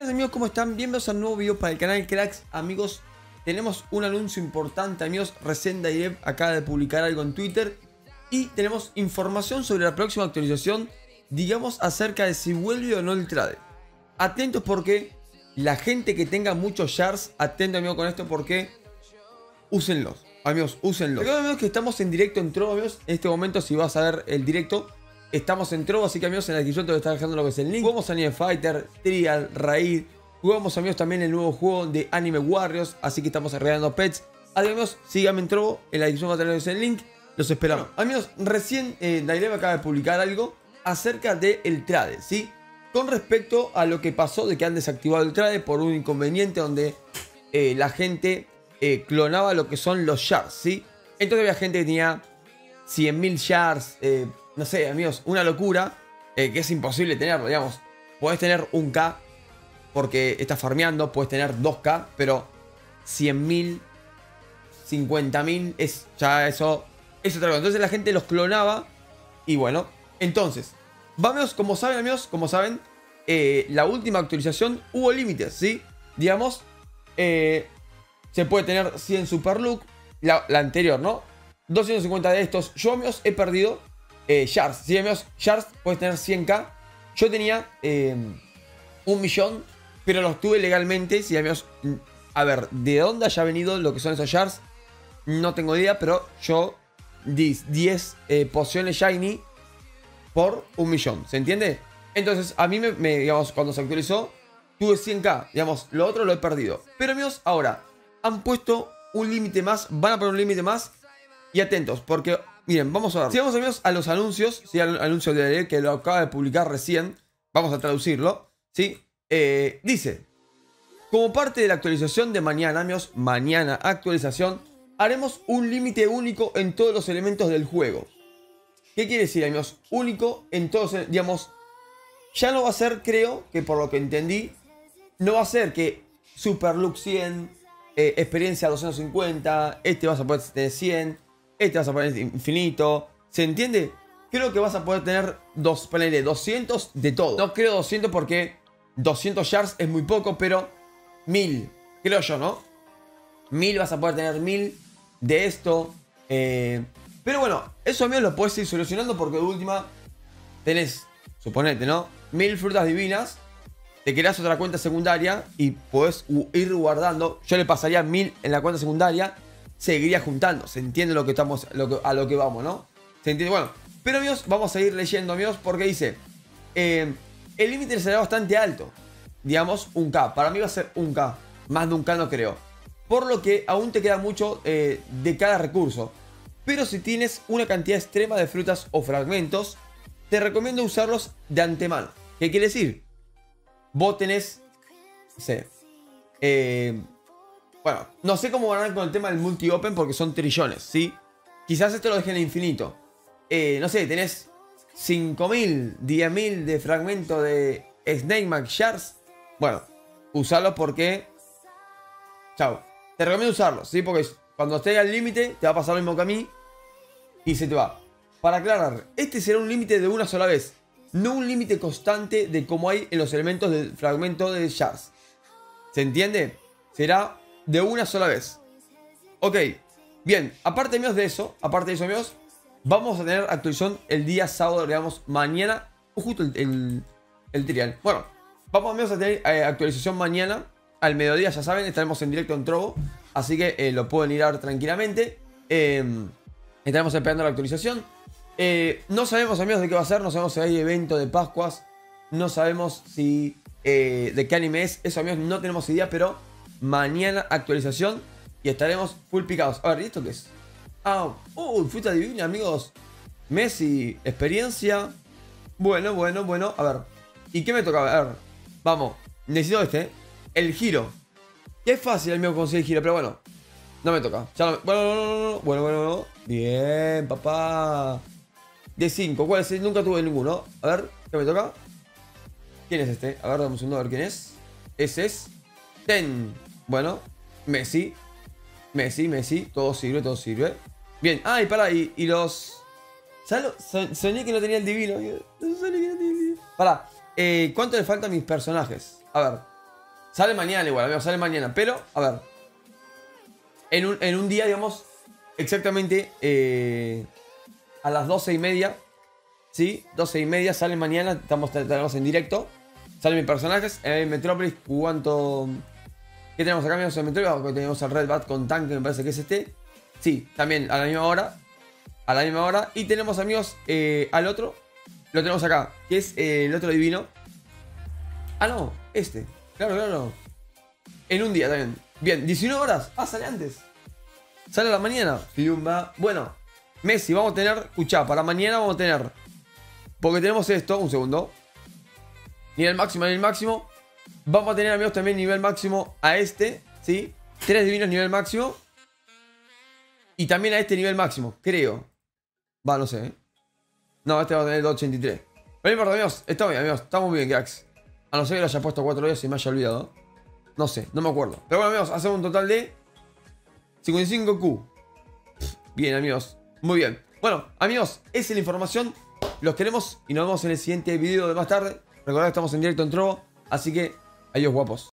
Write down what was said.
tardes amigos, ¿cómo están? Bienvenidos a un nuevo video para el canal Cracks. Amigos, tenemos un anuncio importante amigos. Recién Daireb acaba de publicar algo en Twitter y tenemos información sobre la próxima actualización, digamos acerca de si vuelve o no el trade. Atentos porque la gente que tenga muchos shards, atento amigo con esto porque úsenlos, amigos, úsenlos. Recuerden amigos que estamos en directo en Trovo amigos. En este momento si vas a ver el directo, estamos en Trovo, así que amigos en la descripción te voy a estar dejando lo que es el link. Jugamos Anime Fighter, Trial, Raid. Jugamos amigos también el nuevo juego de Anime Warriors, así que estamos regalando pets. Amigos, síganme en Trovo, en la descripción va a tener el link. Los esperamos. Bueno, amigos, recién Daireb acaba de publicar algo acerca del trade, ¿sí? Con respecto a lo que pasó de que han desactivado el trade por un inconveniente donde la gente clonaba lo que son los shards, ¿sí? Entonces había gente que tenía 100.000 shards, no sé, amigos, una locura, que es imposible tenerlo, digamos. Podés tener 1K porque estás farmeando, puedes tener 2K, pero 100.000, 50.000 es ya eso es otra cosa. Entonces la gente los clonaba y bueno, entonces, vamos, como saben amigos, como saben, la última actualización hubo límites, ¿sí? Digamos, se puede tener 100 Super Look, la anterior, ¿no? 250 de estos. Yo amigos he perdido shards, ¿sí amigos? Shards puedes tener 100k. Yo tenía 1.000.000, pero los tuve legalmente, ¿sí amigos? A ver, ¿de dónde haya venido lo que son esos shards? No tengo idea, pero yo di 10 pociones shiny por 1.000.000, ¿se entiende? Entonces a mí digamos, cuando se actualizó tuve 100k, digamos, lo otro lo he perdido. Pero amigos, ahora han puesto un límite más, van a poner un límite más. Y atentos, porque miren, vamos a ver. Si vamos amigos a los anuncios, ¿sí? Al anuncio de Daireb que lo acaba de publicar recién, vamos a traducirlo, ¿sí? Dice: como parte de la actualización de mañana, amigos, mañana actualización, haremos un límite único en todos los elementos del juego. ¿Qué quiere decir, amigos? Único en todos, digamos, ya no va a ser, creo, que por lo que entendí, no va a ser que Super Look 100, experiencia 250, este vas a poder tener 100, este vas a poner infinito, ¿se entiende? Creo que vas a poder tener 200 de todo. No creo 200 porque 200 shards es muy poco, pero 1000, creo yo, ¿no? 1000 vas a poder tener 1000 de esto. Pero bueno, eso amigos lo puedes ir solucionando porque de última tenés, suponete, ¿no? 1000 frutas divinas. Te creas otra cuenta secundaria y podés ir guardando. Yo le pasaría 1000 en la cuenta secundaria. Seguiría juntando. ¿Se entiende lo que estamos, a lo que vamos, no? ¿Se entiende? Bueno, pero amigos, vamos a ir leyendo, amigos, porque dice: el límite será bastante alto. Digamos, 1K. Para mí va a ser 1K. Más de 1K no creo. Por lo que aún te queda mucho de cada recurso. Pero si tienes una cantidad extrema de frutas o fragmentos, te recomiendo usarlos de antemano. ¿Qué quiere decir? Vos tenés, no sé, bueno, no sé cómo van a ir con el tema del multi-open porque son trillones, ¿sí? Quizás esto lo dejen en infinito. No sé, tenés 5.000, 10.000 de fragmento de Snake Mag Shards. Bueno, usarlos porque, chao, te recomiendo usarlos, ¿sí? Porque cuando estés al límite te va a pasar lo mismo que a mí y se te va. Para aclarar, este será un límite de una sola vez, no un límite constante de como hay en los elementos del fragmento de shards. ¿Se entiende? Será de una sola vez. Ok, bien, aparte amigos de eso, amigos, vamos a tener actualización el día sábado, digamos, mañana, justo el trial. Bueno, vamos amigos a tener actualización mañana, al mediodía, ya saben, estaremos en directo en Trovo, así que lo pueden ir a ver tranquilamente. Estaremos esperando la actualización. No sabemos amigos de qué va a ser, no sabemos si hay evento de Pascuas, no sabemos si de qué anime es, eso amigos no tenemos idea, pero mañana actualización y estaremos full picados. A ver, ¿y esto qué es? Ah, fruta divina amigos, Messi, experiencia. Bueno, a ver, ¿y qué me toca? A ver, vamos, necesito el giro. Que es fácil amigo conseguir el giro, pero bueno, no me toca. Ya no, bueno, bien papá. De 5, ¿cuál es? Nunca tuve ninguno. A ver, ¿qué me toca? ¿Quién es este? A ver, dame un segundo a ver quién es. Ese es Ten. Bueno, Messi. Todo sirve. Bien, y pará, y los... ¿Sabes? Soñé que no tenía el divino. Pará, ¿cuánto le faltan a mis personajes? A ver, Sale mañana igual, amigos, sale mañana. Pero, a ver. En un día, digamos, exactamente a las 12:30. ¿Sí? 12:30 sale mañana. Estamos en directo. Salen mis personajes. En Metrópolis, ¿cuánto? ¿Qué tenemos acá, amigos? En Metrópolis tenemos al Red Bat con tanque, me parece que es este. Sí, también a la misma hora. A la misma hora. Y tenemos, amigos, al otro. Lo tenemos acá, que es el otro divino. Ah, no, este. Claro, claro. En un día también. Bien, 19 horas. Ah, sale antes. Sale a la mañana. Fiumba. Bueno, Messi, vamos a tener. Escuchá, para mañana vamos a tener. Porque tenemos esto, un segundo. Nivel máximo, nivel máximo. Vamos a tener, amigos, también nivel máximo a este. ¿Sí? 3 divinos nivel máximo. Y también a este nivel máximo, creo. Va, no sé, ¿eh? No, este va a tener 283. Pero no importa, amigos. Está bien, amigos. Estamos bien, cracks. A no ser que lo haya puesto 4 días y me haya olvidado. No sé, no me acuerdo. Pero bueno, amigos, hacemos un total de 55Q. Bien, amigos. Muy bien. Bueno, amigos, esa es la información. Los queremos y nos vemos en el siguiente video de más tarde. Recordad que estamos en directo en Trovo. Así que, adiós, guapos.